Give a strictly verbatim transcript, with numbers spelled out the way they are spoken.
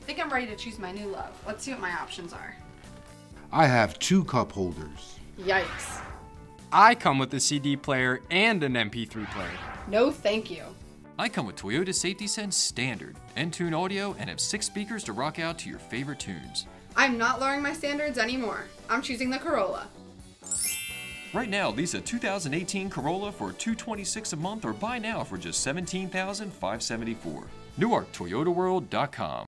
think I'm ready to choose my new love. Let's see what my options are. I have two cup holders. Yikes. I come with a C D player and an M P three player. No thank you. I come with Toyota Safety Sense Standard, N-Tune audio, and have six speakers to rock out to your favorite tunes. I'm not lowering my standards anymore. I'm choosing the Corolla. Right now, lease a two thousand eighteen Corolla for two hundred twenty-six dollars a month or buy now for just seventeen thousand five hundred seventy-four dollars. Newark Toyota World dot com